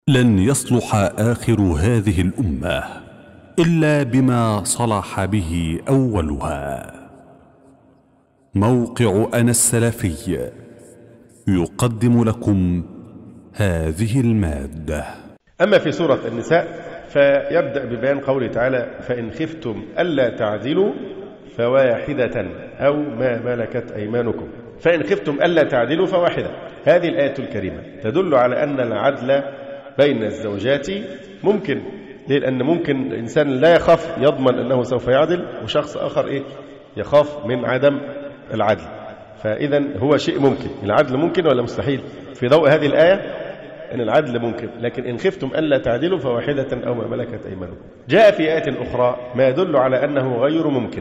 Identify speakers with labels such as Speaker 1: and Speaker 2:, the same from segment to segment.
Speaker 1: لن يصلح آخر هذه الأمة إلا بما صلح به أولها. موقع أنا السلفي يقدم لكم هذه المادة.
Speaker 2: أما في سورة النساء فيبدأ ببيان قوله تعالى: فإن خفتم ألا تعدلوا فواحدة أو ما ملكت أيمانكم. فإن خفتم ألا تعدلوا فواحدة. هذه الآية الكريمة تدل على أن العدل بين الزوجات ممكن. ليه؟ لأن ممكن الإنسان لا يخاف يضمن أنه سوف يعدل، وشخص آخر يخاف من عدم العدل. فإذا هو شيء ممكن. العدل ممكن ولا مستحيل؟ في ضوء هذه الآية أن العدل ممكن، لكن إن خفتم ألا تعدلوا فواحدة أو ما ملكت أيمانكم. جاء في آية أخرى ما يدل على أنه غير ممكن،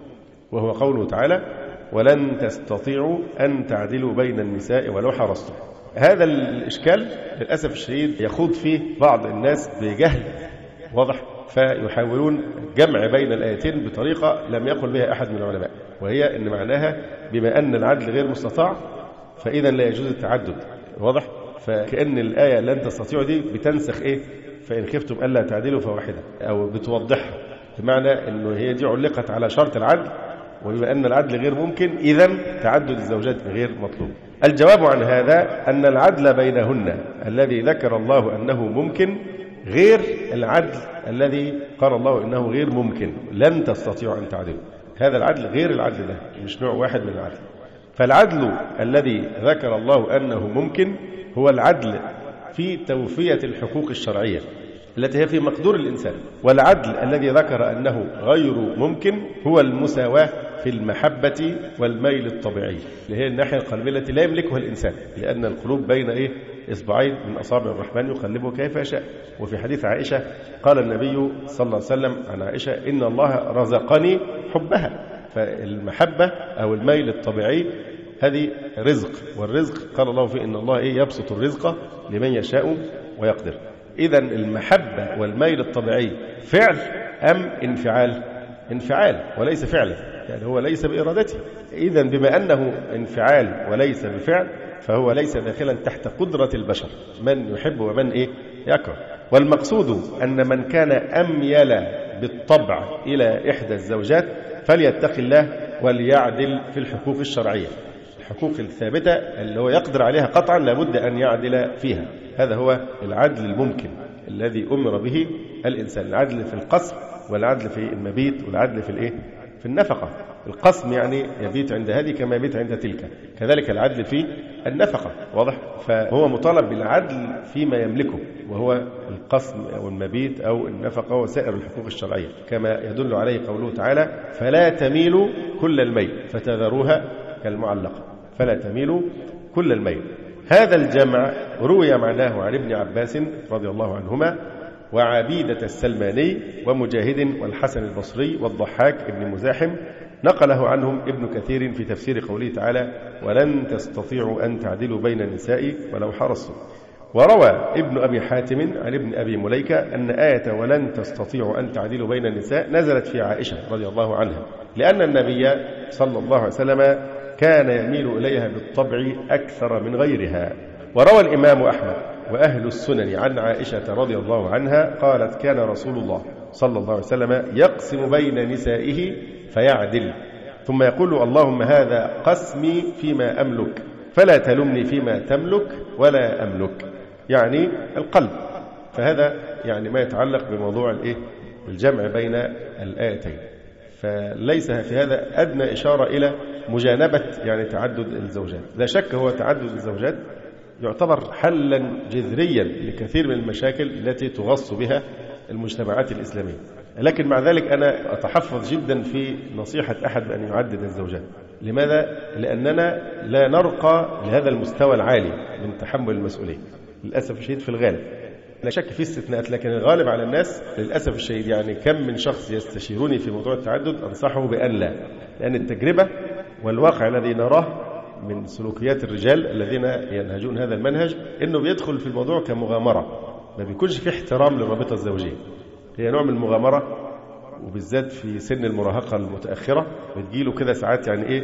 Speaker 2: وهو قوله تعالى: ولن تستطيعوا أن تعدلوا بين النساء ولو حرصتم. هذا الإشكال للأسف الشديد يخوض فيه بعض الناس بجهل واضح، فيحاولون جمع بين الآيتين بطريقة لم يقل بها أحد من العلماء، وهي أن معناها بما أن العدل غير مستطاع فإذا لا يجوز التعدد. واضح؟ فكأن الآية لن تستطيعوا دي بتنسخ فإن خفتم ألا تعدلوا فواحدة، أو بتوضحها بمعنى أنه هي دي علقت على شرط العدل، وبما أن العدل غير ممكن إذن تعدد الزوجات غير مطلوب. الجواب عن هذا أن العدل بينهن الذي ذكر الله أنه ممكن غير العدل الذي قال الله إنه غير ممكن. لن تستطيعوا أن تعدلوا، هذا العدل غير العدل ده، مش نوع واحد من العدل. فالعدل الذي ذكر الله أنه ممكن هو العدل في توفية الحقوق الشرعية التي هي في مقدور الإنسان، والعدل الذي ذكر أنه غير ممكن هو المساواة في المحبة والميل الطبيعي، اللي هي الناحية القلبية التي لا يملكها الإنسان، لأن القلوب بين إصبعين من أصابع الرحمن يقلبه كيف يشاء. وفي حديث عائشة قال النبي صلى الله عليه وسلم عن عائشة: إن الله رزقني حبها. فالمحبة أو الميل الطبيعي هذه رزق، والرزق قال الله فيه: إن الله يبسط الرزق لمن يشاء ويقدر. إذن المحبة والميل الطبيعي فعل أم انفعال؟ انفعال وليس فعلا، يعني هو ليس بإرادته. إذن بما أنه انفعال وليس بفعل فهو ليس داخلا تحت قدرة البشر، من يحب ومن يكره. والمقصود أن من كان أميل بالطبع إلى إحدى الزوجات فليتق الله وليعدل في الحقوق الشرعية، الحقوق الثابتة اللي هو يقدر عليها قطعا لابد أن يعدل فيها. هذا هو العدل الممكن الذي أمر به الإنسان، العدل في القسم والعدل في المبيت والعدل في النفقة. القسم يعني يبيت عند هذه كما يبيت عند تلك، كذلك العدل في النفقة. واضح؟ فهو مطالب بالعدل فيما يملكه، وهو القسم أو المبيت أو النفقة وسائر الحقوق الشرعية، كما يدل عليه قوله تعالى: فلا تميلوا كل الميل فتذروها كالمعلقة. فلا تميلوا كل الميل. هذا الجمع روي معناه عن ابن عباس رضي الله عنهما وعبيدة السلماني ومجاهد والحسن البصري والضحاك ابن مزاحم، نقله عنهم ابن كثير في تفسير قوله تعالى: ولن تستطيعوا أن تعدلوا بين النساء ولو حرصتم. وروى ابن أبي حاتم عن ابن أبي مليكة أن آية ولن تستطيعوا أن تعدلوا بين النساء نزلت في عائشة رضي الله عنها، لأن النبي صلى الله عليه وسلم كان يميل إليها بالطبع أكثر من غيرها. وروى الإمام أحمد وأهل السنن عن عائشة رضي الله عنها قالت: كان رسول الله صلى الله عليه وسلم يقسم بين نسائه فيعدل، ثم يقول: اللهم هذا قسمي فيما أملك فلا تلمني فيما تملك ولا أملك، يعني القلب. فهذا يعني ما يتعلق بموضوع الجمع بين الآيتين. فليس في هذا أدنى إشارة إلى مجانبة يعني تعدد الزوجات. لا شك هو تعدد الزوجات يعتبر حلا جذريا لكثير من المشاكل التي تغص بها المجتمعات الإسلامية، لكن مع ذلك أنا أتحفظ جدا في نصيحة أحد بأن يعدد الزوجات. لماذا؟ لأننا لا نرقى لهذا المستوى العالي من تحمل المسؤولية للأسف الشديد في الغالب. لا شك في استثناءات، لكن الغالب على الناس للأسف الشديد يعني كم من شخص يستشيروني في موضوع التعدد أنصحه بأن لا، لأن التجربة والواقع الذي نراه من سلوكيات الرجال الذين ينهجون هذا المنهج إنه بيدخل في الموضوع كمغامرة، ما بيكونش فيه احترام للرابطة الزوجية. هي نوع من المغامرة، وبالذات في سن المراهقة المتأخرة بتجيله كده ساعات يعني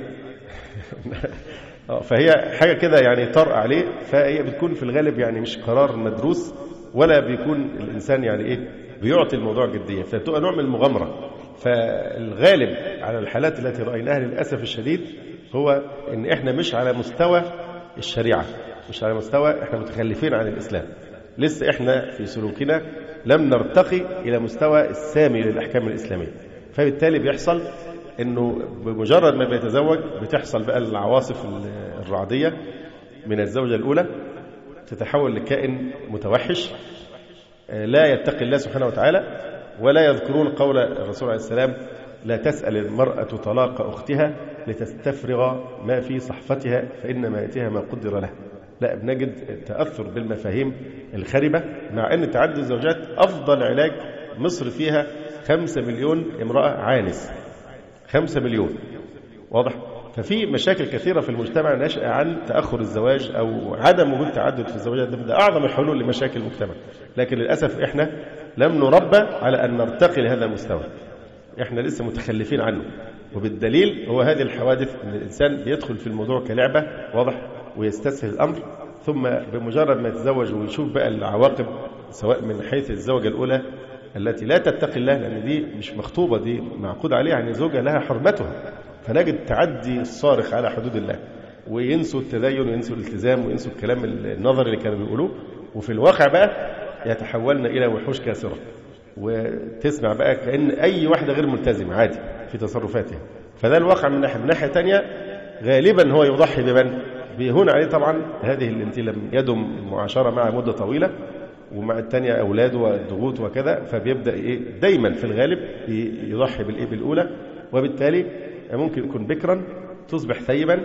Speaker 2: فهي حاجة كده يعني طرق عليه، فهي بتكون في الغالب يعني مش قرار مدروس ولا بيكون الإنسان يعني إيه بيعطي الموضوع جدية، فبتبقى نوع من المغامرة. فالغالب على الحالات التي رأيناها للأسف الشديد هو إن إحنا مش على مستوى الشريعة، مش على مستوى، إحنا متخلفين عن الإسلام، لسه إحنا في سلوكنا لم نرتقي إلى مستوى السامي للأحكام الإسلامية. فبالتالي بيحصل إنه بمجرد ما بيتزوج بتحصل بقى العواصف الرعدية من الزوجة الأولى، تتحول لكائن متوحش لا يتقي الله سبحانه وتعالى، ولا يذكرون قول الرسول عليه السلام: لا تسأل المرأة طلاق أختها لتستفرغ ما في صحفتها فإنما يأتيها ما قدر له. لا، بنجد تأثر بالمفاهيم الخربة، مع أن تعدد الزوجات أفضل علاج. مصر فيها 5 مليون امرأة عانس، 5 مليون، واضح؟ ففي مشاكل كثيرة في المجتمع ناشئة عن تأخر الزواج أو عدم وجود تعدد في الزوجات. ده أعظم الحلول لمشاكل المجتمع، لكن للأسف إحنا لم نربى على أن نرتقي لهذا المستوى، إحنا لسه متخلفين عنه. وبالدليل هو هذه الحوادث، أن الإنسان بيدخل في الموضوع كلعبة، واضح، ويستسهل الأمر، ثم بمجرد ما يتزوج ويشوف بقى العواقب، سواء من حيث الزوجة الأولى التي لا تتقي الله، لأن دي مش مخطوبة، دي معقود عليها، يعني زوجة لها حرمتها، فنجد تعدي الصارخ على حدود الله، وينسوا التدين وينسوا الالتزام وينسوا الكلام النظري اللي كانوا بيقولوه، وفي الواقع بقى يتحولن إلى وحوش كاسرة، وتسمع بقى كأن أي واحدة غير ملتزمة عادي في تصرفاتها. فده الواقع من ناحية. من ناحية تانية غالبا هو يضحي بمن بيهون عليه طبعا هذه التي لم يدم المعاشرة معها مدة طويلة، ومع الثانية أولاده والضغوط وكذا، فبيبدأ إيه دايما في الغالب يضحي بالأولى، وبالتالي ممكن يكون بكرا تصبح ثيبا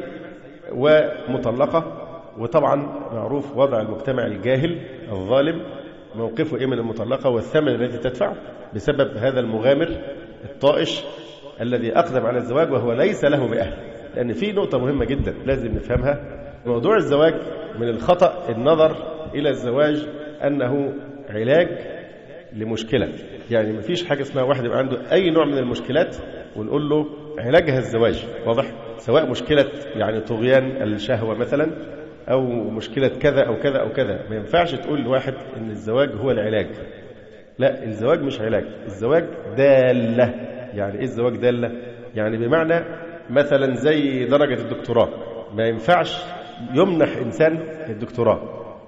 Speaker 2: ومطلقة. وطبعا معروف وضع المجتمع الجاهل الظالم، موقفه إيه من المطلقة والثمن الذي تدفعه بسبب هذا المغامر الطائش الذي أقدم على الزواج وهو ليس له بأهل. لأن في نقطة مهمة جدا لازم نفهمها، موضوع الزواج من الخطأ النظر إلى الزواج أنه علاج لمشكلة. يعني مفيش حاجة اسمها واحد يبقى عنده أي نوع من المشكلات ونقول له علاجها الزواج، واضح؟ سواء مشكلة يعني طغيان الشهوة مثلا، أو مشكلة كذا أو كذا أو كذا. ما ينفعش تقول لواحد إن الزواج هو العلاج. لا، الزواج مش علاج، الزواج دالة. يعني إيه الزواج دالة؟ يعني بمعنى مثلا زي درجة الدكتوراه، ما ينفعش يمنح إنسان الدكتوراه،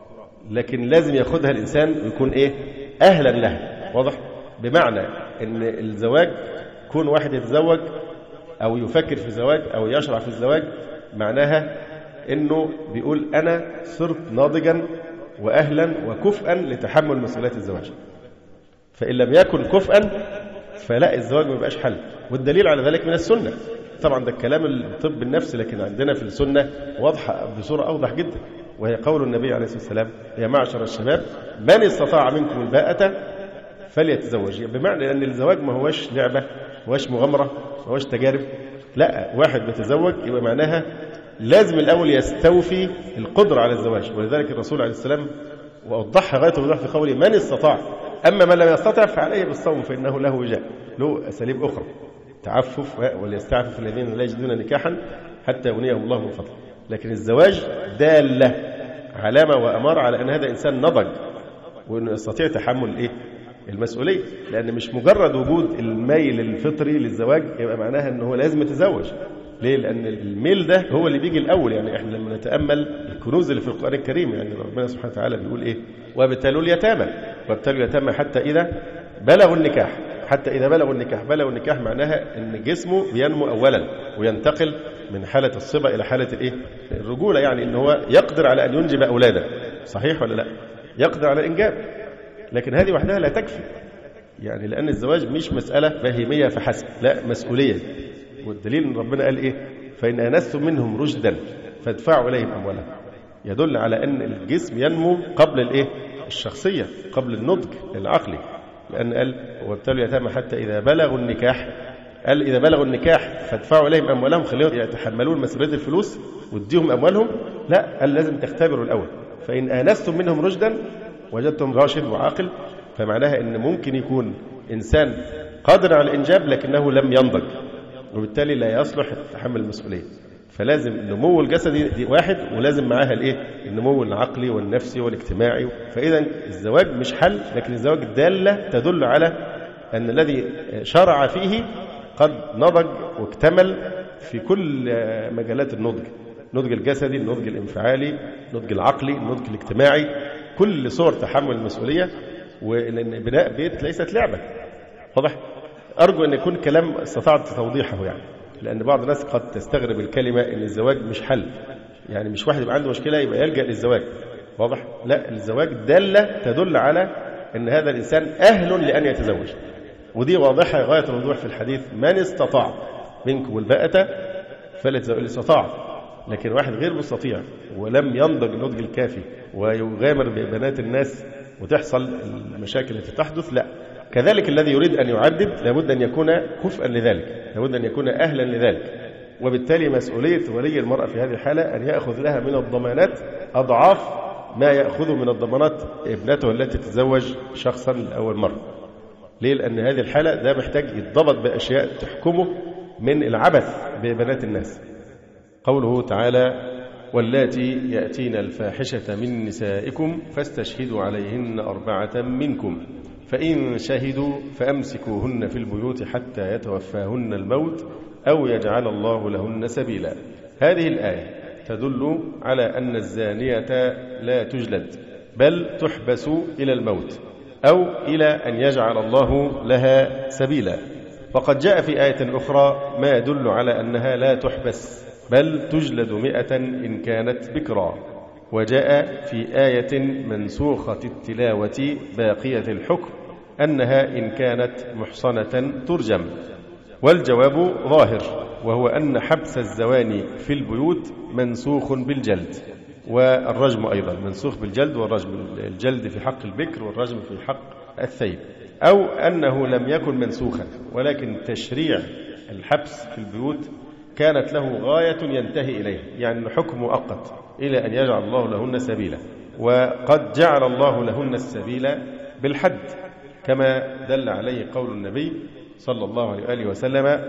Speaker 2: لكن لازم ياخدها الإنسان ويكون إيه أهلا لها، واضح؟ بمعنى إن الزواج كون واحد يتزوج أو يفكر في الزواج أو يشرع في الزواج، معناها إنه بيقول أنا صرت ناضجا وأهلا وكفءا لتحمل مسؤوليات الزواج. فإن لم يكن كفءا فلا، الزواج ما يبقاش حل. والدليل على ذلك من السنة. طبعا ده الكلام الطب النفسي، لكن عندنا في السنة واضحة بصورة أوضح جدا، وهي قول النبي عليه الصلاة والسلام: يا معشر الشباب من استطاع منكم الباءة فليتزوج. بمعنى أن الزواج ما هوش لعبة، ما هوش مغامرة، ما هوش تجارب. لا، واحد بيتزوج يبقى معناها لازم الأول يستوفي القدرة على الزواج. ولذلك الرسول عليه السلام وأوضحها غاية الوضوح في قوله: من استطاع. أما من لم يستطع فعليه بالصوم فإنه له وجاء. له أساليب أخرى، تعفف، وليستعفف الذين لا يجدون نكاحا حتى يغنيهم الله من فضله. لكن الزواج دالة، علامة وأمارة على أن هذا إنسان نضج وأنه يستطيع تحمل المسؤولية. لأن مش مجرد وجود الميل الفطري للزواج يبقى معناها أنه لازم يتزوج. ليه؟ لأن الميل ده هو اللي بيجي الأول. يعني إحنا لما نتأمل الكنوز اللي في القرآن الكريم، يعني ربنا سبحانه وتعالى بيقول إيه؟ وابتلوا اليتامى، وابتلوا اليتامى حتى إذا بلغوا النكاح. حتى إذا بلغوا النكاح، بلغوا النكاح معناها أن جسمه بينمو أولا وينتقل من حالة الصبا إلى حالة الرجولة، يعني أنه هو يقدر على أن ينجب أولادا. صحيح ولا لا؟ يقدر على الإنجاب. لكن هذه وحدها لا تكفي، يعني لأن الزواج مش مسألة بهيمية فحسب، لا، مسؤولية. والدليل أن ربنا قال إيه؟ فإن آنستم منهم رشدا فادفعوا إليهم أموالهم. يدل على أن الجسم ينمو قبل الشخصية، قبل النضج العقلي. لأن قال وابتلوا اليتامى حتى إذا بلغوا النكاح، قال إذا بلغوا النكاح فادفعوا إليهم أموالهم، خليهم يتحملون مسؤولية الفلوس واديهم أموالهم. لا، قال لازم تختبروا الأول. فإن آنستم منهم رشدا وجدتم راشد وعاقل، فمعناها أن ممكن يكون إنسان قادر على الإنجاب لكنه لم ينضج، وبالتالي لا يصلح تحمل المسؤولية. فلازم النمو الجسدي دي واحد، ولازم معاها النمو العقلي والنفسي والاجتماعي. فإذا الزواج مش حل، لكن الزواج دالة تدل على أن الذي شرع فيه قد نضج واكتمل في كل مجالات النضج الجسدي، النضج الانفعالي، النضج العقلي، النضج الاجتماعي، كل صور تحمل المسؤولية. ولأن بناء بيت ليست لعبة. واضح؟ أرجو أن يكون كلام استطعت توضيحه يعني، لأن بعض الناس قد تستغرب الكلمة أن الزواج مش حل، يعني مش واحد يبقى عنده مشكلة يبقى يلجأ للزواج. واضح؟ لا، الزواج دالة تدل على أن هذا الإنسان أهل لأن يتزوج، ودي واضحة غاية الوضوح في الحديث: من استطاع منكم الباءة فليتزوج. اللي استطاع، لكن واحد غير مستطيع ولم ينضج النضج الكافي ويغامر ببنات الناس وتحصل المشاكل التي تحدث، لا. كذلك الذي يريد أن يعدد لابد أن يكون كفءا لذلك، لابد أن يكون أهلا لذلك. وبالتالي مسؤولية ولي المرأة في هذه الحالة أن يأخذ لها من الضمانات أضعاف ما يأخذ من الضمانات ابنته التي تتزوج شخصا لأول مرة. ليه؟ لأن هذه الحالة ده محتاج يتضبط بأشياء تحكمه من العبث ببنات الناس. قوله تعالى: واللاتي يأتين الفاحشة من نسائكم فاستشهدوا عليهن 4 منكم فإن شهدوا فأمسكوهن في البيوت حتى يتوفاهن الموت أو يجعل الله لهن سبيلا. هذه الآية تدل على أن الزانية لا تجلد، بل تحبس إلى الموت أو إلى أن يجعل الله لها سبيلا. وقد جاء في آية أخرى ما يدل على أنها لا تحبس بل تجلد 100 إن كانت بكرا. وجاء في آية منسوخة التلاوة باقية الحكم أنها إن كانت محصنة ترجم. والجواب ظاهر، وهو أن حبس الزواني في البيوت منسوخ بالجلد، والرجم أيضا منسوخ بالجلد، والرجم الجلد في حق البكر والرجم في حق الثيب. أو أنه لم يكن منسوخا ولكن تشريع الحبس في البيوت كانت له غاية ينتهي إليها، يعني حكم مؤقت إلى أن يجعل الله لهن سبيلا. وقد جعل الله لهن السبيل بالحد، كما دل عليه قول النبي صلى الله عليه وآله وسلم: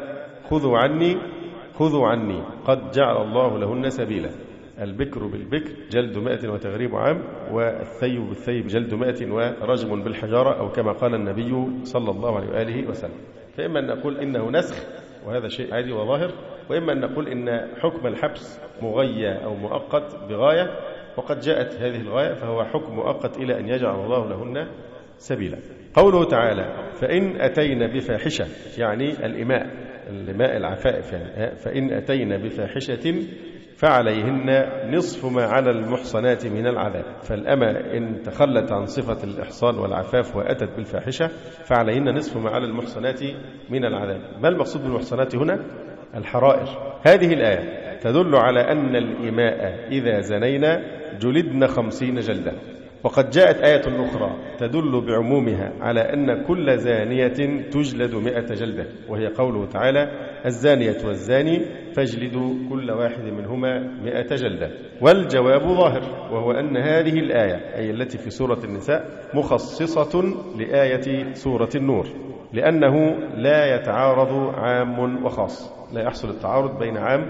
Speaker 2: خذوا عني قد جعل الله لهن سبيلا. البكر بالبكر جلد 100 وتغريب عام، والثيب بالثيب جلد 100 ورجم بالحجارة، أو كما قال النبي صلى الله عليه وآله وسلم. فإما أن نقول إنه نسخ وهذا شيء عادي وظاهر، وإما أن نقول إن حكم الحبس مغيى أو مؤقت بغاية، وقد جاءت هذه الغاية فهو حكم مؤقت إلى أن يجعل الله لهن سبيلا. قوله تعالى: فإن أتينا بفاحشة، يعني الإماء العفائف، يعني فإن أتينا بفاحشة فعليهن نصف ما على المحصنات من العذاب. فالأمة إن تخلت عن صفة الإحصان والعفاف وأتت بالفاحشة فعليهن نصف ما على المحصنات من العذاب. ما المقصود بالمحصنات هنا؟ الحرائر. هذه الآية تدل على أن الإماء إذا زنينا جلدن 50 جلدة. وقد جاءت آية أخرى تدل بعمومها على أن كل زانية تجلد 100 جلدة، وهي قوله تعالى: الزانية والزاني فاجلدوا كل واحد منهما 100 جلدة. والجواب ظاهر، وهو أن هذه الآية أي التي في سورة النساء مخصصة لآية سورة النور، لأنه لا يتعارض عام وخاص، لا يحصل التعارض بين عام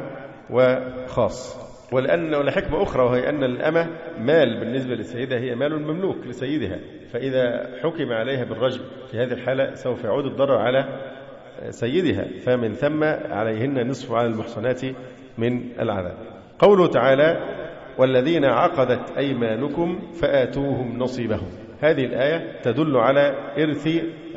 Speaker 2: وخاص. ولأن حكمة أخرى، وهي أن الأمة مال بالنسبة لسيدها، هي مال مملوك لسيدها، فإذا حكم عليها بالرجم في هذه الحالة سوف يعود الضرر على سيدها، فمن ثم عليهن نصف على المحصنات من العذاب. قوله تعالى: والذين عقدت أيمانكم فآتوهم نصيبهم. هذه الآية تدل على إرث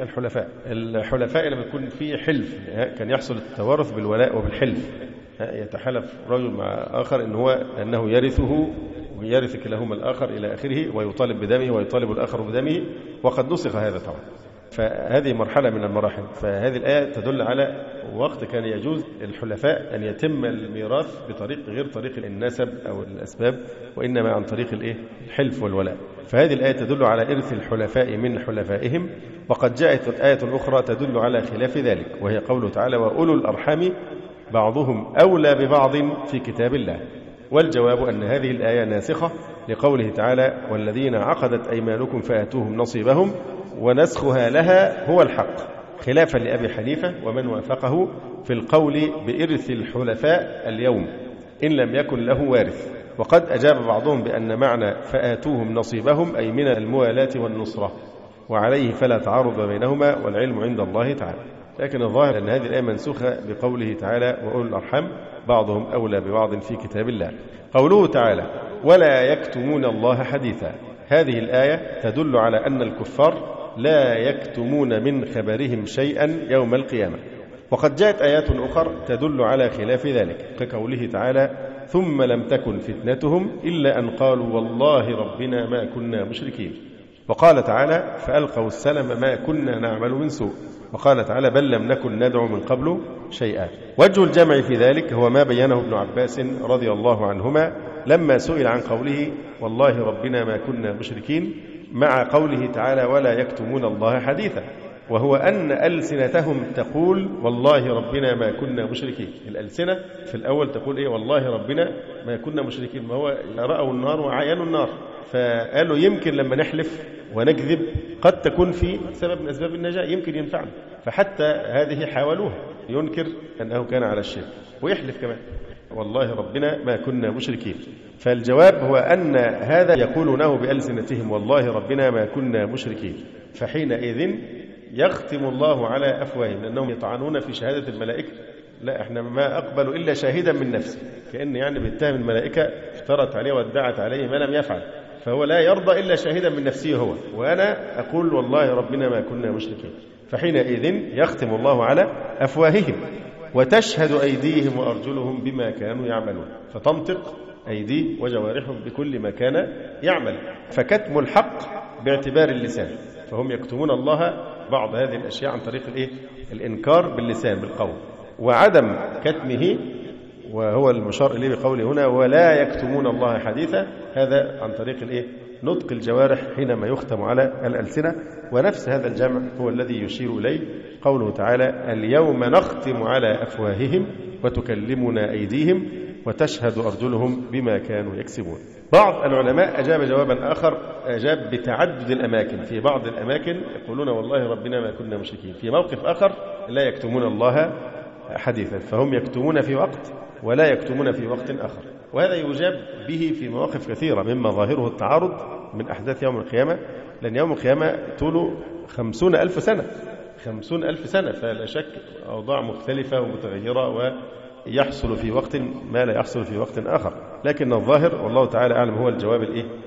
Speaker 2: الحلفاء لما يكون في حلف، كان يحصل التوارث بالولاء وبالحلف، يتحلف رجل مع آخر أنه يرثه ويرث كلاهما الآخر إلى آخره، ويطالب بدمه ويطالب الآخر بدمه، وقد نسخ هذا طبعا. فهذه مرحلة من المراحل. فهذه الآية تدل على وقت كان يجوز الحلفاء أن يتم الميراث بطريق غير طريق النسب أو الأسباب، وإنما عن طريق الحلف والولاء. فهذه الآية تدل على إرث الحلفاء من حلفائهم. وقد جاءت آية أخرى تدل على خلاف ذلك، وهي قوله تعالى: وأولو الأرحام بعضهم أولى ببعض في كتاب الله. والجواب أن هذه الآية ناسخة لقوله تعالى: والذين عقدت أيمانكم فآتوهم نصيبهم، ونسخها لها هو الحق، خلافا لأبي حنيفة ومن وافقه في القول بإرث الحلفاء اليوم، إن لم يكن له وارث. وقد أجاب بعضهم بأن معنى فآتوهم نصيبهم أي من الموالاة والنصرة، وعليه فلا تعارض بينهما والعلم عند الله تعالى. لكن الظاهر أن هذه الآية منسوخة بقوله تعالى وأولو الأرحام بعضهم أولى ببعض في كتاب الله. قوله تعالى ولا يكتمون الله حديثا، هذه الآية تدل على أن الكفار لا يكتمون من خبرهم شيئا يوم القيامة. وقد جاءت آيات أخرى تدل على خلاف ذلك، كقوله تعالى ثم لم تكن فتنتهم إلا أن قالوا والله ربنا ما كنا مشركين. وقال تعالى فألقوا السلم ما كنا نعمل من سوء. وقال تعالى بل لم نكن ندعو من قبل شيئا. وجه الجمع في ذلك هو ما بينه ابن عباس رضي الله عنهما لما سئل عن قوله والله ربنا ما كنا مشركين مع قوله تعالى ولا يكتمون الله حديثا، وهو أن ألسنتهم تقول والله ربنا ما كنا مشركين. الألسنة في الأول تقول إيه والله ربنا ما كنا مشركين، ما هو رأوا النار وعاينوا النار، فقالوا يمكن لما نحلف ونكذب قد تكون في سبب من أسباب النجاة يمكن ينفعنا، فحتى هذه حاولوها، ينكر أنه كان على الشرك ويحلف كمان والله ربنا ما كنا مشركين. فالجواب هو أن هذا يقولونه بألسنتهم والله ربنا ما كنا مشركين، فحينئذ يختم الله على أفواههم لأنهم يطعنون في شهادة الملائكة، لا احنا ما أقبل إلا شاهدا من نفسه، كأن يعني بيتهم الملائكة افترت عليه وادعت عليه ما لم يفعل، فهو لا يرضى إلا شاهدا من نفسه هو، وأنا أقول والله ربنا ما كنا مشركين. فحينئذ يختم الله على أفواههم وتشهد أيديهم وأرجلهم بما كانوا يعملون، فتنطق أيدي وجوارحهم بكل ما كان يعمل. فكتم الحق باعتبار اللسان، فهم يكتمون الله بعض هذه الأشياء عن طريق الإنكار باللسان بالقول، وعدم كتمه وهو المشار إليه بقوله هنا ولا يكتمون الله حديثا، هذا عن طريق نطق الجوارح حينما يختم على الألسنة. ونفس هذا الجمع هو الذي يشير إليه قوله تعالى اليوم نختم على أفواههم وتكلمنا أيديهم وتشهد أرجلهم بما كانوا يكسبون. بعض العلماء أجاب جوابا آخر، أجاب بتعدد الأماكن، في بعض الأماكن يقولون والله ربنا ما كنا مشركين، في موقف آخر لا يكتمون الله حديثا، فهم يكتمون في وقت ولا يكتمون في وقت آخر. وهذا يجاب به في مواقف كثيرة مما ظاهره التعارض من أحداث يوم القيامة، لأن يوم القيامة طوله 50,000 سنة، 50,000 سنة، فلا شك أوضاع مختلفة ومتغيرة ويحصل في وقت ما لا يحصل في وقت آخر. لكن الظاهر والله تعالى أعلم هو الجواب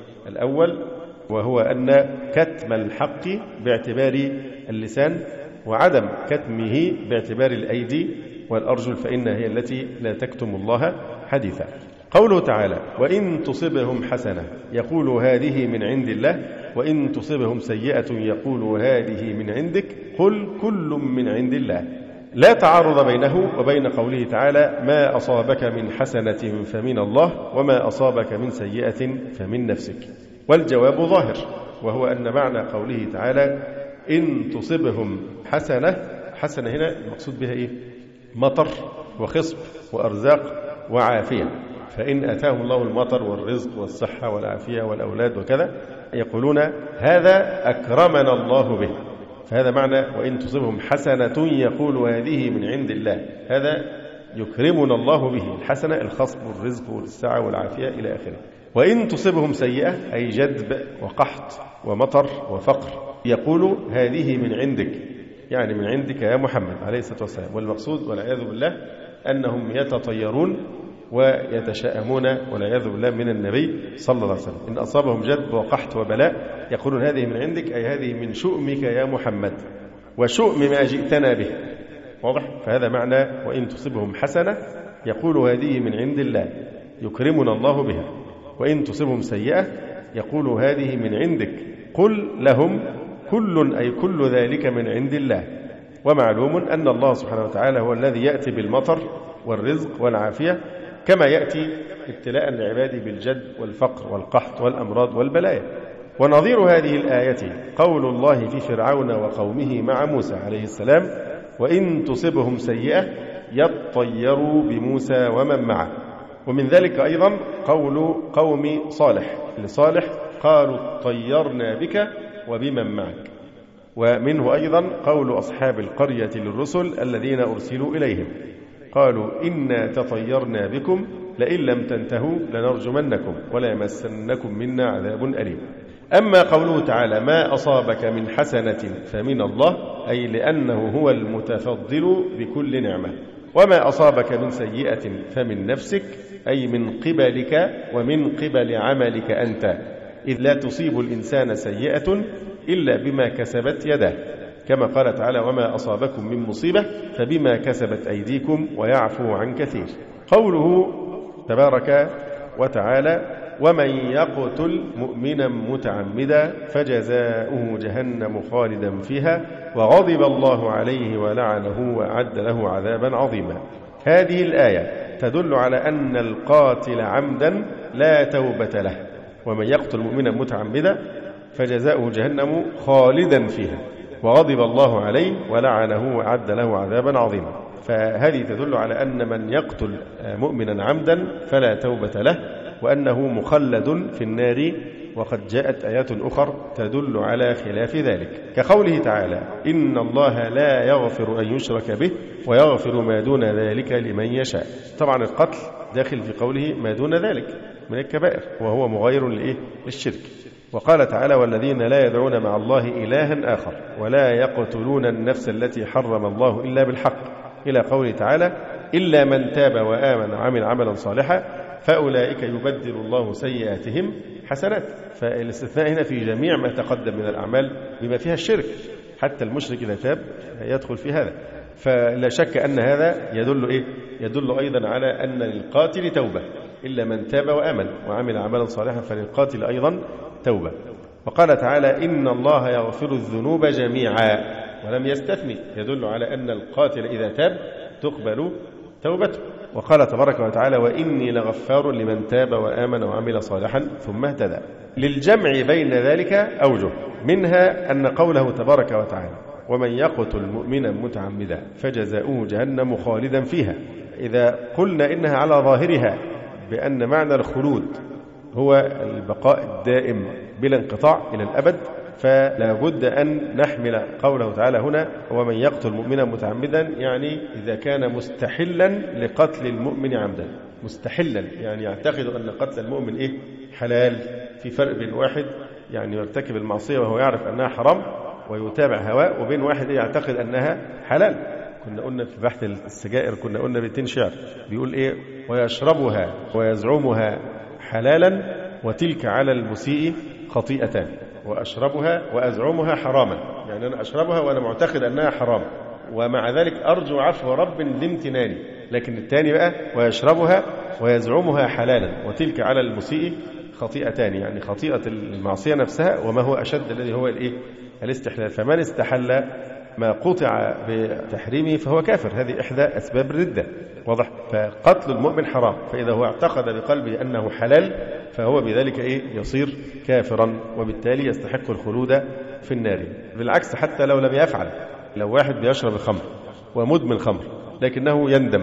Speaker 2: الأول، وهو أن كتم الحق باعتبار اللسان وعدم كتمه باعتبار الأيدي والأرجل، فإنها هي التي لا تكتم الله حديثا. قوله تعالى وإن تصبهم حسنة يقول هذه من عند الله وإن تصبهم سيئة يقول هذه من عندك قل كل من عند الله، لا تعارض بينه وبين قوله تعالى ما أصابك من حسنة فمن الله وما أصابك من سيئة فمن نفسك. والجواب ظاهر، وهو أن معنى قوله تعالى إن تصبهم حسنة، حسنة هنا المقصود بها مطر وخصب وأرزاق وعافية، فإن أتاهم الله المطر والرزق والصحة والعافية والأولاد وكذا يقولون هذا أكرمنا الله به، فهذا معنى وإن تصبهم حسنة يقول هذه من عند الله، هذا يكرمنا الله به، الحسنة الخصب والرزق والسعة والعافية إلى آخره. وإن تصبهم سيئة أي جدب وقحط ومطر وفقر يقول هذه من عندك، يعني من عندك يا محمد عليه الصلاة والسلام. والمقصود والعياذ بالله أنهم يتطيرون ويتشائمون والعياذ بالله من النبي صلى الله عليه وسلم. إن أصابهم جدب وقحط وبلاء يقولون هذه من عندك أي هذه من شؤمك يا محمد وشؤم ما جئتنا به، واضح؟ فهذا معنى وإن تصبهم حسنة يقول هذه من عند الله يكرمنا الله بها، وإن تصبهم سيئة يقول هذه من عندك قل لهم كل أي كل ذلك من عند الله. ومعلوم أن الله سبحانه وتعالى هو الذي يأتي بالمطر والرزق والعافية كما يأتي ابتلاء لعباده بالجد والفقر والقحط والأمراض والبلايا. ونظير هذه الآية قول الله في فرعون وقومه مع موسى عليه السلام وإن تصبهم سيئة يطيروا بموسى ومن معه. ومن ذلك أيضا قول قوم صالح لصالح قالوا طيرنا بك وبمن معك. ومنه أيضا قول أصحاب القرية للرسل الذين أرسلوا إليهم قالوا إنا تطيرنا بكم لئن لم تنتهوا لنرجمنكم ولا يمسنكم منا عذاب أليم. أما قوله تعالى ما أصابك من حسنة فمن الله، أي لأنه هو المتفضل بكل نعمة، وما أصابك من سيئة فمن نفسك، أي من قبلك ومن قبل عملك أنت، إذ لا تصيب الإنسان سيئة إلا بما كسبت يده، كما قال تعالى وما أصابكم من مصيبة فبما كسبت أيديكم ويعفو عن كثير. قوله تبارك وتعالى ومن يقتل مؤمنا متعمدا فجزاؤه جهنم خالدا فيها وغضب الله عليه ولعنه وأعد له عذابا عظيما. هذه الآية تدل على أن القاتل عمدا لا توبة له، ومن يقتل مؤمنا متعمدا فجزاؤه جهنم خالدا فيها وغضب الله عليه ولعنه وأعد له عذابا عظيما. فهذه تدل على أن من يقتل مؤمنا عمدا فلا توبة له، وأنه مخلد في النار، وقد جاءت آيات أخرى تدل على خلاف ذلك، كقوله تعالى إن الله لا يغفر أن يشرك به ويغفر ما دون ذلك لمن يشاء. طبعا القتل داخل في قوله ما دون ذلك من الكبائر، وهو مغاير للشرك. وقال تعالى والذين لا يدعون مع الله إلها آخر ولا يقتلون النفس التي حرم الله إلا بالحق، إلى قوله تعالى إلا من تاب وآمن وعمل عملا صالحا فأولئك يبدل الله سيئاتهم حسنات. فالاستثناء هنا في جميع ما تقدم من الأعمال بما فيها الشرك، حتى المشرك إذا تاب يدخل في هذا. فلا شك أن هذا يدل أيضا على أن للقاتل توبة، إلا من تاب وآمن وعمل عملا صالحا فللقاتل أيضا توبة. وقال تعالى إن الله يغفر الذنوب جميعا ولم يستثني، يدل على أن القاتل إذا تاب تقبل توبته. وقال تبارك وتعالى وإني لغفار لمن تاب وآمن وعمل صالحا ثم اهتدى. للجمع بين ذلك أوجه، منها أن قوله تبارك وتعالى ومن يقتل مؤمنا متعمدا فجزاؤه جهنم خالدا فيها، إذا قلنا إنها على ظاهرها بأن معنى الخلود هو البقاء الدائم بلا انقطاع إلى الأبد، فلا بد أن نحمل قوله تعالى هنا ومن يقتل مؤمنا متعمدا، يعني إذا كان مستحلا لقتل المؤمن عمدا. مستحلا يعني يعتقد أن قتل المؤمن حلال. في فرق بين واحد يعني يرتكب المعصية وهو يعرف أنها حرام ويتابع هواه، وبين واحد يعتقد أنها حلال. كنا قلنا في بحث السجائر كنا قلنا بيتين شعر بيقول ويشربها ويزعمها حلالا وتلك على المسيء خطيئتان، وأشربها وأزعمها حراما، يعني أنا أشربها وأنا معتقد أنها حرام ومع ذلك أرجو عفو رب لامتناني. لكن الثاني بقى ويشربها ويزعمها حلالا وتلك على المسيء خطيئتان، يعني خطيئة المعصية نفسها وما هو أشد الذي هو الاستحلال. فمن استحل ما قطع بتحريمه فهو كافر، هذه إحدى أسباب الردة، واضح. فقتل المؤمن حرام، فإذا هو اعتقد بقلبه أنه حلال فهو بذلك يصير كافرا، وبالتالي يستحق الخلود في النار. بالعكس حتى لو لم يفعل، لو واحد بيشرب الخمر ومدمن خمر لكنه يندم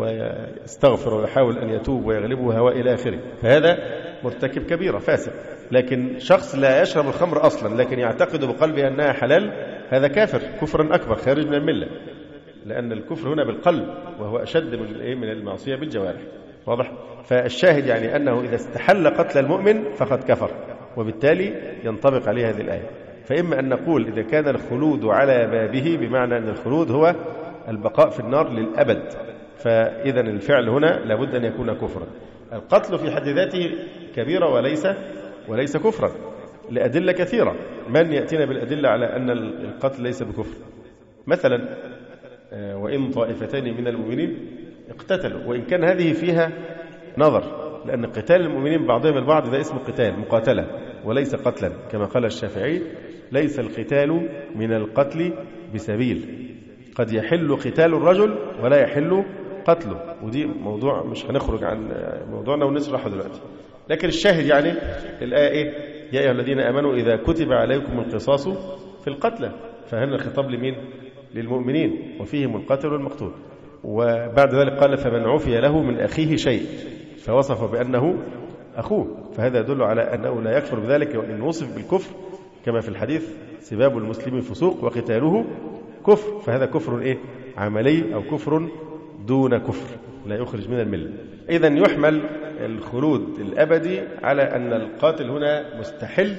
Speaker 2: ويستغفر ويحاول أن يتوب ويغلبه هواه إلى آخره، فهذا مرتكب كبيرة فاسق. لكن شخص لا يشرب الخمر أصلا لكن يعتقد بقلبه أنها حلال، هذا كافر كفرا أكبر خارج من الملة، لأن الكفر هنا بالقلب وهو أشد من المعصية بالجوارح، واضح. فالشاهد يعني أنه إذا استحل قتل المؤمن فقد كفر، وبالتالي ينطبق عليه هذه الآية. فإما أن نقول إذا كان الخلود على بابه بمعنى أن الخلود هو البقاء في النار للأبد، فإذا الفعل هنا لابد أن يكون كفرا. القتل في حد ذاته كبيرة وليس كفرا لأدلة كثيرة. من يأتينا بالأدلة على أن القتل ليس بكفر؟ مثلا وإن طائفتان من المؤمنين اقتتلوا، وإن كان هذه فيها نظر، لأن قتال المؤمنين بعضهم البعض ده اسمه قتال مقاتلة وليس قتلا، كما قال الشافعي ليس القتال من القتل بسبيل، قد يحل قتال الرجل ولا يحل قتله. ودي موضوع مش هنخرج عن موضوعنا ونشرحه دلوقتي، لكن الشاهد يعني الآية يا أيها الذين آمنوا إذا كتب عليكم القصاص في القتلى، فهنا الخطاب لمين؟ للمؤمنين، وفيهم القاتل والمقتول. وبعد ذلك قال فمن عفي له من أخيه شيء، فوصف بأنه أخوه، فهذا يدل على أنه لا يكفر بذلك، وإن وصف بالكفر كما في الحديث سباب المسلم فسوق وقتاله كفر، فهذا كفر عملي أو كفر دون كفر. لا يخرج من الملة. إذن يحمل الخلود الأبدي على أن القاتل هنا مستحل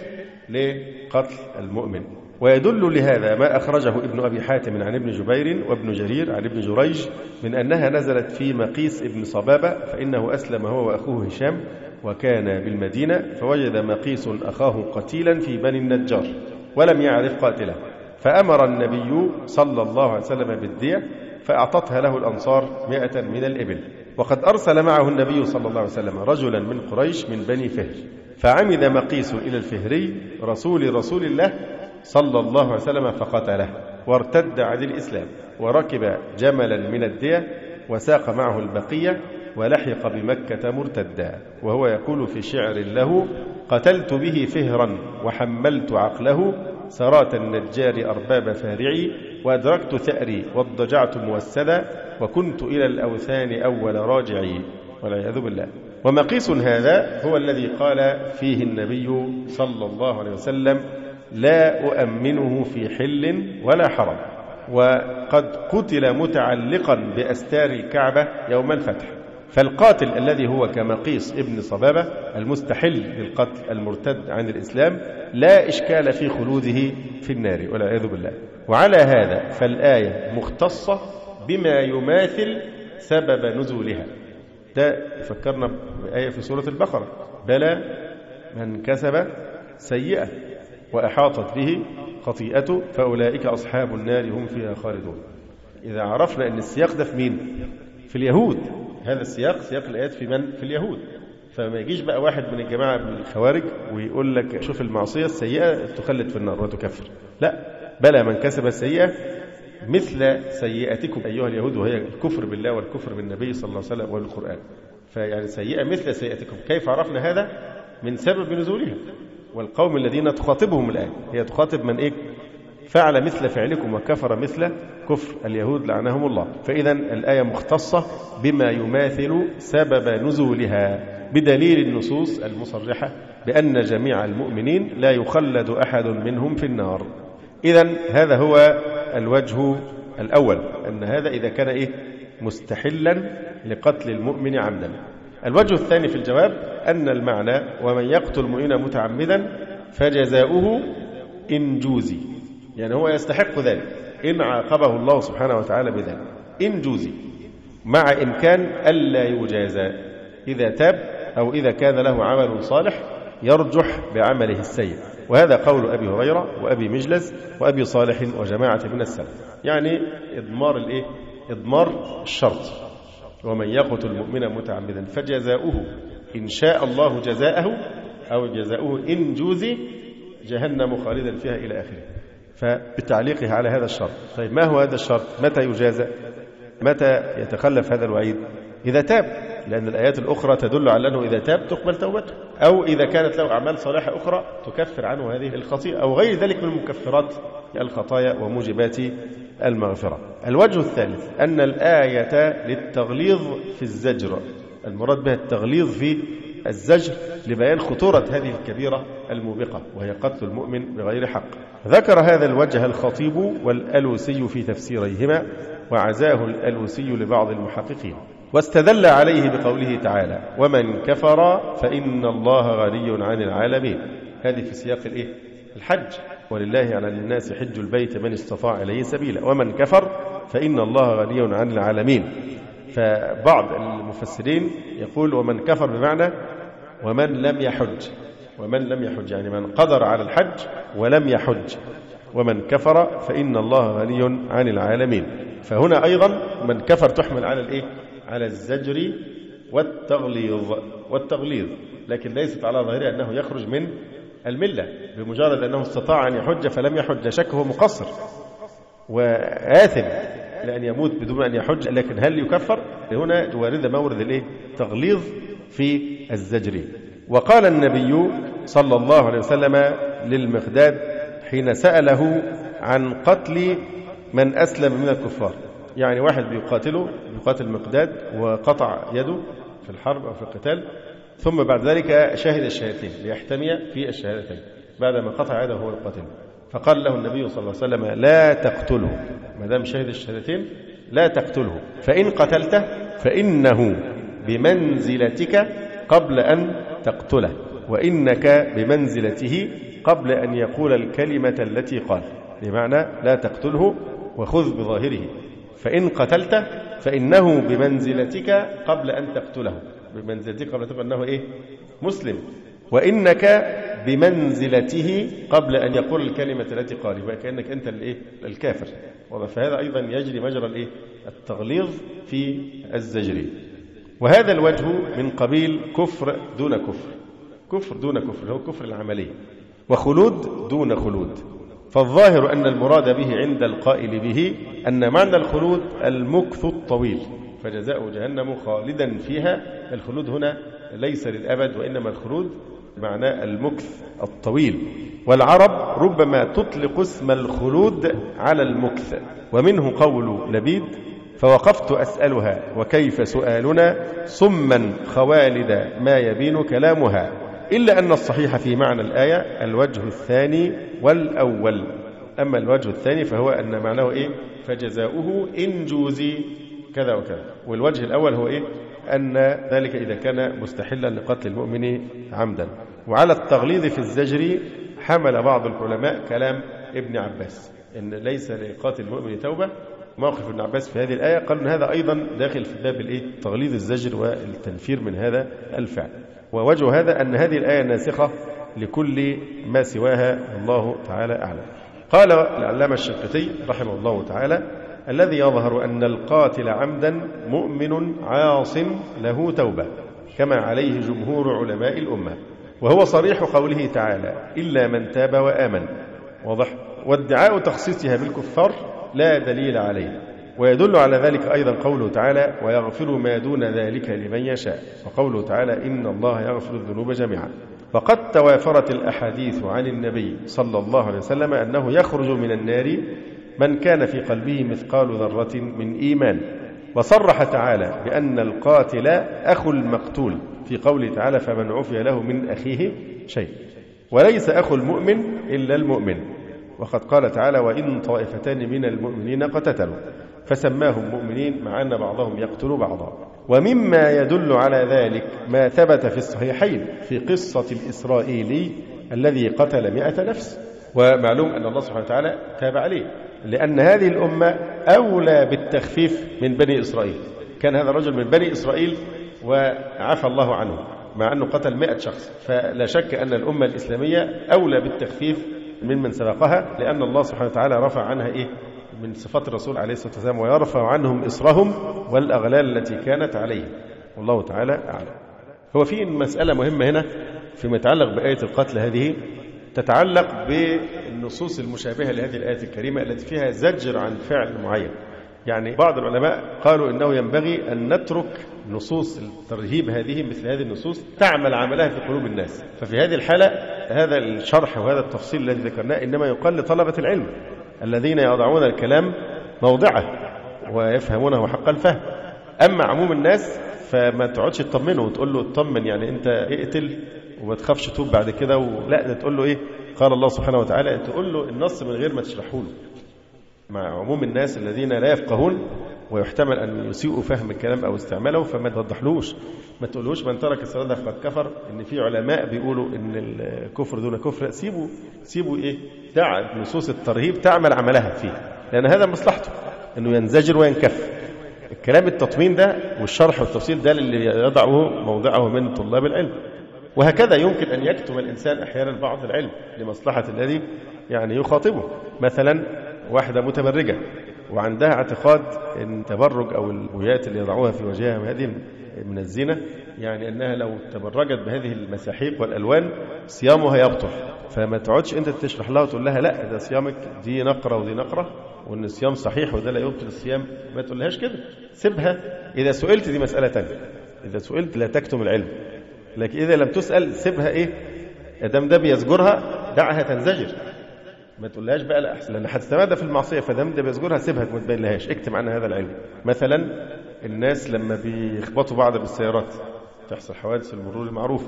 Speaker 2: لقتل المؤمن. ويدل لهذا ما أخرجه ابن أبي حاتم عن ابن جبير وابن جرير عن ابن جريج من أنها نزلت في مقيس ابن صبابة، فإنه أسلم هو وأخوه هشام وكان بالمدينة، فوجد مقيس أخاه قتيلا في بني النجار ولم يعرف قاتله، فأمر النبي صلى الله عليه وسلم بالدية، فأعطتها له الأنصار 100 من الإبل. وقد أرسل معه النبي صلى الله عليه وسلم رجلا من قريش من بني فهر، فعمد مقيس إلى الفهري رسول الله صلى الله عليه وسلم فقتله، وارتد عن الإسلام، وركب جملا من الدية وساق معه البقية، ولحق بمكة مرتدا، وهو يقول في شعر له: قتلت به فهرا وحملت عقله، سرات النجار أرباب فارعي، وأدركت ثأري واضطجعت موسدا، وكنت إلى الأوثان أول راجعي، والعياذ بالله. ومقيس هذا هو الذي قال فيه النبي صلى الله عليه وسلم: لا أؤمنه في حل ولا حرم، وقد قتل متعلقا بأستار الكعبة يوم الفتح. فالقاتل الذي هو كمقيس ابن صبابة المستحل للقتل المرتد عن الإسلام لا إشكال في خلوده في النار، والعياذ بالله. وعلى هذا فالآية مختصة بما يماثل سبب نزولها. ده فكرنا بآية في سورة البقرة: بلى من كسب سيئة وأحاطت به خطيئته فأولئك أصحاب النار هم فيها خالدون. إذا عرفنا أن السياق ده في مين؟ في اليهود. هذا السياق سياق الآيات في من؟ في اليهود. فما يجيش بقى واحد من الجماعة من الخوارج ويقول لك شوف المعصية السيئة تخلد في النار وتكفر. لا، بلى من كسب السيئة مثل سيئتكم أيها اليهود، وهي الكفر بالله والكفر بالنبي صلى الله عليه وسلم والقرآن. فيعني سيئة مثل سيئتكم. كيف عرفنا هذا؟ من سبب نزولها. والقوم الذين تخاطبهم الآن هي تخاطب من إيه؟ فعل مثل فعلكم وكفر مثل كفر اليهود لعنهم الله. فإذا الآية مختصة بما يماثل سبب نزولها بدليل النصوص المصرحة بأن جميع المؤمنين لا يخلد أحد منهم في النار. إذا هذا هو الوجه الأول، أن هذا إذا كان إيه؟ مستحلا لقتل المؤمن عمدا. الوجه الثاني في الجواب أن المعنى: ومن يقتل مؤمنا متعمدا فجزاؤه إن جوزي، يعني هو يستحق ذلك إن عاقبه الله سبحانه وتعالى بذلك، إن جوزي، مع إمكان ألا يجازى إذا تاب أو إذا كان له عمل صالح يرجح بعمله السيء. وهذا قول أبي هريرة وأبي مجلس وأبي صالح وجماعة من السلف. يعني إضمار الإيه؟ إضمار الشرط: ومن يقتل مؤمنا متعمدا فجزاؤه إن شاء الله جزاءه أو جزاؤه إن جوزي جهنم خالدا فيها إلى آخره. فبتعليقه على هذا الشرط. طيب ما هو هذا الشرط؟ متى يجازى؟ متى يتخلف هذا الوعيد؟ إذا تاب، لأن الآيات الأخرى تدل على أنه إذا تاب تقبل توبته، أو إذا كانت له أعمال صالحة أخرى تكفر عنه هذه الخطيئة أو غير ذلك من مكفرات الخطايا وموجبات المغفرة. الوجه الثالث أن الآية للتغليظ في الزجر، المراد بها التغليظ في الزجر لبيان خطورة هذه الكبيرة الموبقة وهي قتل المؤمن بغير حق. ذكر هذا الوجه الخطيب والألوسي في تفسيريهما، وعزاه الألوسي لبعض المحققين، واستدل عليه بقوله تعالى: ومن كفر فإن الله غني عن العالمين. هذه في سياق الحج: ولله على الناس حج البيت من استطاع إليه سبيلا، ومن كفر فإن الله غني عن العالمين. فبعض المفسرين يقول ومن كفر بمعنى ومن لم يحج، ومن لم يحج يعني من قدر على الحج ولم يحج، ومن كفر فإن الله غني عن العالمين. فهنا أيضا من كفر تحمل على على الزجر والتغليظ، لكن ليست على ظاهرها أنه يخرج من الملة بمجرد أنه استطاع أن يحج فلم يحج، شكه مقصر وآثم لأن يموت بدون أن يحج. لكن هل يكفر؟ هنا واردة مورد التغليظ في الزجر. وقال النبي صلى الله عليه وسلم للمقداد حين سأله عن قتل من أسلم من الكفار، يعني واحد بيقاتل المقداد وقطع يده في الحرب أو في القتال، ثم بعد ذلك شهد الشهادتين ليحتمي في الشهادتين بعدما قطع يده هو القاتل، فقال له النبي صلى الله عليه وسلم: لا تقتله، ما دام شهد الشهادتين لا تقتله، فإن قتلته فإنه بمنزلتك قبل أن تقتله، وإنك بمنزلته قبل أن يقول الكلمة التي قال. بمعنى لا تقتله وخذ بظاهره، فإن قتلته فإنه بمنزلتك قبل أن تقتله. بمنزلتك قبل أن تقتله أنه إيه؟ مسلم. وإنك بمنزلته قبل أن يقول الكلمة التي قال، يبقى كأنك أنت الإيه؟ الكافر. فهذا أيضا يجري مجرى الإيه؟ التغليظ في الزجر. وهذا الوجه من قبيل كفر دون كفر. كفر دون كفر هو كفر العملي، وخلود دون خلود. فالظاهر أن المراد به عند القائل به أن معنى الخلود المكث الطويل، فجزاء جهنم خالدا فيها. الخلود هنا ليس للأبد، وإنما الخلود معناه المكث الطويل. والعرب ربما تطلق اسم الخلود على المكث، ومنه قول لبيد: فوقفت أسألها وكيف سؤالنا صما خوالد ما يبين كلامها. إلا أن الصحيح في معنى الآية الوجه الثاني والأول. أما الوجه الثاني فهو أن معناه إيه؟ فجزاؤه إن جوزي كذا وكذا. والوجه الأول هو إيه؟ أن ذلك إذا كان مستحلا لقتل المؤمن عمدا. وعلى التغليظ في الزجر حمل بعض العلماء كلام ابن عباس إن ليس لقاتل المؤمن توبة. موقف ابن عباس في هذه الآية قال أن هذا أيضا داخل في باب الإيه؟ تغليظ الزجر والتنفير من هذا الفعل. ووجه هذا أن هذه الآية ناسخة لكل ما سواها، والله تعالى أعلم. قال العلامة الشنقيطي رحمه الله تعالى: الذي يظهر أن القاتل عمدا مؤمن عاص له توبة، كما عليه جمهور علماء الأمة، وهو صريح قوله تعالى: إلا من تاب وآمن. واضح. وادعاء تخصيصها بالكفار لا دليل عليه. ويدل على ذلك أيضا قوله تعالى: ويغفر ما دون ذلك لمن يشاء، وقوله تعالى: إن الله يغفر الذنوب جميعا. فقد توافرت الأحاديث عن النبي صلى الله عليه وسلم أنه يخرج من النار من كان في قلبه مثقال ذرة من إيمان. وصرح تعالى بأن القاتل أخو المقتول في قوله تعالى: فمن عفي له من أخيه شيء. وليس أخو المؤمن إلا المؤمن. وقد قال تعالى: وإن طائفتان من المؤمنين اقتتلوا فسماهم مؤمنين مع أن بعضهم يقتل بعضا. ومما يدل على ذلك ما ثبت في الصحيحين في قصة الإسرائيلي الذي قتل 100 نفس. ومعلوم أن الله سبحانه وتعالى تاب عليه، لأن هذه الأمة أولى بالتخفيف من بني إسرائيل. كان هذا الرجل من بني إسرائيل وعفى الله عنه مع أنه قتل 100 شخص. فلا شك أن الأمة الإسلامية أولى بالتخفيف من سبقها، لأن الله سبحانه وتعالى رفع عنها إيه؟ من صفات الرسول عليه الصلاة والسلام: ويرفع عنهم إصرهم والأغلال التي كانت عليه. والله تعالى أعلم. هو في مسألة مهمة هنا فيما يتعلق بآية القتل، هذه تتعلق بالنصوص المشابهة لهذه الآية الكريمة التي فيها زجر عن فعل معين. يعني بعض العلماء قالوا إنه ينبغي أن نترك نصوص الترهيب هذه، مثل هذه النصوص تعمل عملها في قلوب الناس. ففي هذه الحالة هذا الشرح وهذا التفصيل الذي ذكرناه إنما يقال لطلبة العلم الذين يضعون الكلام موضعه ويفهمونه حق الفهم. أما عموم الناس فما تقعدش تطمنه وتقول له اطمن، يعني أنت اقتل وما تخافش توب بعد كده، لا ده تقول له إيه؟ قال الله سبحانه وتعالى. تقول له النص من غير ما تشرحه له. مع عموم الناس الذين لا يفقهون ويحتمل أن يسيئوا فهم الكلام أو استعماله، فما توضحلوش، ما تقولوش من ترك الصلاة فقد كفر. إن في علماء بيقولوا إن الكفر دون كفر. سيبوا إيه؟ دع نصوص الترهيب تعمل عملها فيه، لأن هذا مصلحته إنه ينزجر وينكف. الكلام التطمين ده والشرح والتفصيل ده اللي يضعه موضعه من طلاب العلم. وهكذا يمكن أن يكتم الإنسان أحيانا بعض العلم لمصلحة الذي يعني يخاطبه. مثلا واحدة متبرجة وعندها اعتقاد أن التبرج أو البويات اللي يضعوها في وجهها هذه من الزنا، يعني أنها لو تبرجت بهذه المساحيق والألوان صيامها يبطل. فما تقعدش أنت تشرح لها وتقول لها لا ده صيامك دي نقرة ودي نقرة وأن الصيام صحيح وده لا يبطل الصيام. ما تقولهاش كده، سيبها. إذا سئلت دي مسألة تانية، إذا سئلت لا تكتم العلم، لكن إذا لم تسأل سيبها. إيه أدام ده بيزجرها دعها تنزجر، ما تقولهاش بقى لا أحسن، لأن هتستمد في المعصية. فدام ده بيزجرها سيبها، ما تبين اكتم عنها هذا العلم. مثلا الناس لما بيخبطوا بعض بالسيارات تحصل حوادث المرور المعروف،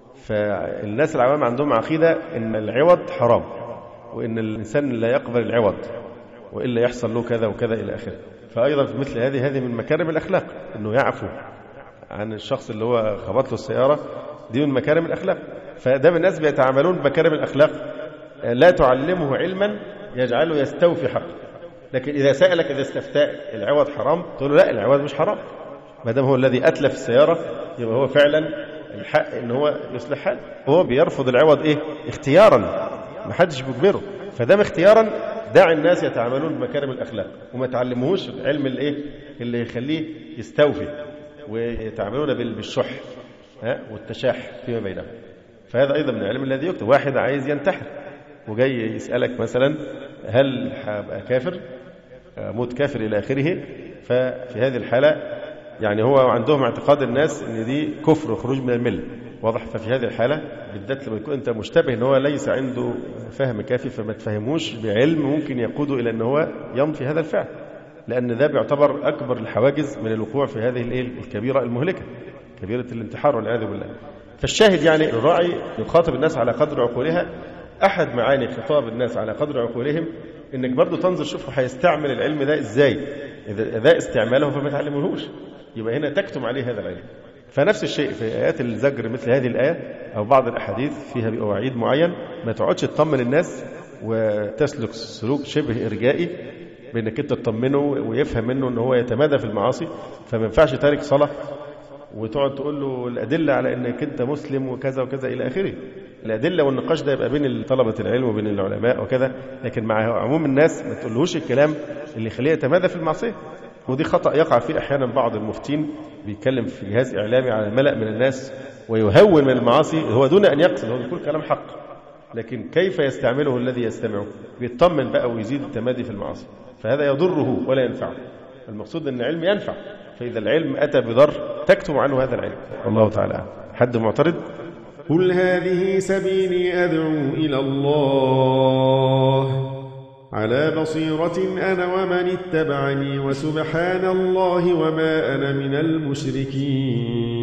Speaker 2: فالناس العوام عندهم عقيدة إن العوض حرام وإن الإنسان لا يقبل العوض، وإلا يحصل له كذا وكذا إلى آخره. فأيضا في مثل هذه من مكارم الأخلاق أنه يعفو عن الشخص اللي هو خبط له السيارة، دي من مكارم الأخلاق. فده الناس بيتعاملون بمكارم الأخلاق، لا تعلمه علما يجعله يستوفي حقه. لكن إذا سألك إذا استفتاء العوض حرام، تقول له لا العوض مش حرام، ما دام هو الذي أتلف السيارة يبقى هو فعلا الحق إن هو يصلح حاله. هو بيرفض العوض اختيارا، ما حدش بيجبره، فدام اختيارا دع الناس يتعاملون بمكارم الأخلاق وما تعلموهوش علم اللي يخليه يستوفي، ويتعاملون بالشح والتشاح فيما بينهم. فهذا أيضا من العلم الذي يكتب. واحد عايز ينتحر وجاي يسألك مثلا هل هبقى كافر، موت كافر إلى آخره، ففي هذه الحالة يعني هو عندهم اعتقاد الناس ان دي كفر وخروج من المله، واضح. ففي هذه الحاله بالذات لما يكون انت مشتبه ان هو ليس عنده فهم كافي، فما تفهموش بعلم ممكن يقوده الى ان هو يمضي هذا الفعل، لان ده بيعتبر اكبر الحواجز من الوقوع في هذه الكبيره المهلكه، كبيره الانتحار والعياذ بالله. فالشاهد يعني الراعي يخاطب الناس على قدر عقولها. احد معاني خطاب الناس على قدر عقولهم انك برضو تنظر شوفوا هيستعمل العلم ده ازاي، اذا استعماله فما تعلموهوش يبقى هنا تكتم عليه هذا العلم. فنفس الشيء في آيات الزجر مثل هذه الآية أو بعض الأحاديث فيها بوعيد معين، ما تقعدش تطمن الناس وتسلك سلوك شبه إرجائي بأنك أنت تطمنه ويفهم منه أنه هو يتمادى في المعاصي. فما ينفعش تارك صلاة وتقعد تقول له الأدلة على أنك أنت مسلم وكذا وكذا إلى آخره. الأدلة والنقاش ده يبقى بين طلبة العلم وبين العلماء وكذا، لكن مع عموم الناس ما تقولهوش الكلام اللي يخليه يتمادى في المعصية. ودي خطأ يقع فيه أحيانا بعض المفتين، بيتكلم في جهاز إعلامي على الملأ من الناس ويهون من المعاصي، هو دون أن يقصد، هو بيقول كلام حق، لكن كيف يستعمله الذي يستمعه؟ بيطمن بقى ويزيد التمادي في المعاصي، فهذا يضره ولا ينفعه. المقصود أن العلم ينفع، فإذا العلم أتى بضر تكتم عنه هذا العلم. والله تعالى. حد معترض؟
Speaker 3: قل هذه سبيلي أدعو إلى الله على بصيرة أنا ومن اتبعني وسبحان الله وما أنا من المشركين.